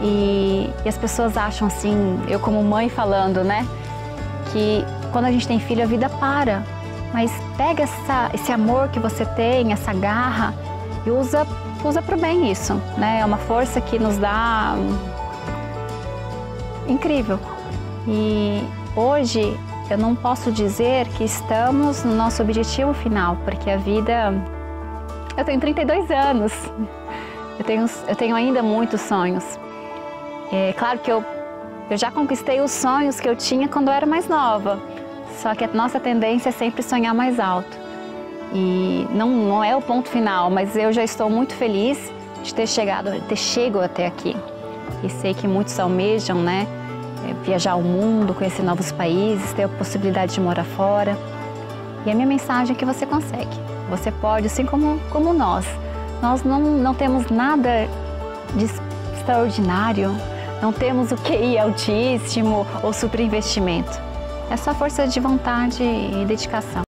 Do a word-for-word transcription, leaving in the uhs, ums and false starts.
E, e as pessoas acham assim, eu como mãe falando, né, que quando a gente tem filho a vida para. Mas pega essa, esse amor que você tem, essa garra e usa, usa para o bem isso, né? É uma força que nos dá incrível. E hoje eu não posso dizer que estamos no nosso objetivo final, porque a vida... Eu tenho trinta e dois anos, eu tenho, eu tenho ainda muitos sonhos. É claro que eu, eu já conquistei os sonhos que eu tinha quando eu era mais nova, só que a nossa tendência é sempre sonhar mais alto. E não, não é o ponto final, mas eu já estou muito feliz de ter chegado, de ter chego até aqui. E sei que muitos almejam, né? Viajar o mundo, conhecer novos países, ter a possibilidade de morar fora. E a minha mensagem é que você consegue. Você pode, assim como, como nós. Nós não, não temos nada de extraordinário, não temos o Q I altíssimo ou super investimento. É só força de vontade e dedicação.